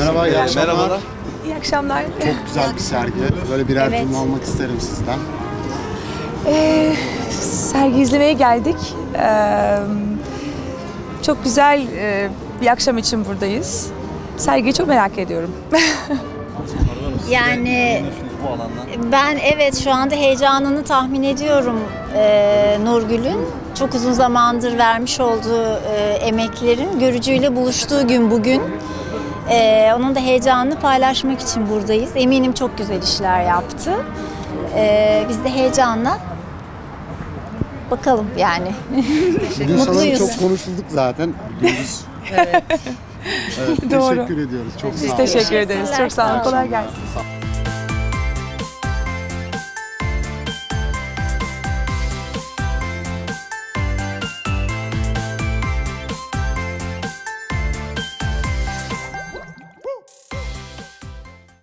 Merhaba, iyi akşamlar. Merhabalar. İyi akşamlar. Çok güzel bir sergi. Böyle birer Evet. cümle almak isterim sizden. Sergi izlemeye geldik. Çok güzel bir akşam için buradayız. Sergiyi çok merak ediyorum. Yani Bu alandan. ben evet şu anda heyecanını tahmin ediyorum Nurgül'ün. Çok uzun zamandır vermiş olduğu emeklerin görücüyle buluştuğu gün bugün. Onun da heyecanını paylaşmak için buradayız. Eminim çok güzel işler yaptı. Biz de heyecanla bakalım yani. Bugün sanırım Mutluyuz. çok konuşulduk zaten. Gündüz. Doğru. Teşekkür ediyoruz. Çok sağ Biz olun. teşekkür ederiz. Çok sağ olun. Kolay gelsin.